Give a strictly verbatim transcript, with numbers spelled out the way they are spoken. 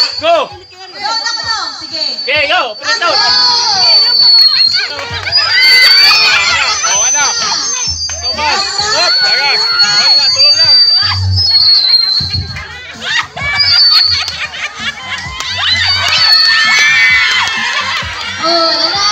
Go! Yo, ako to. Sige. Okay, go! Pinit down! Oh, ano? Tomas! Up! Tagas! Tulong lang, tulong lang! Oh, wala na.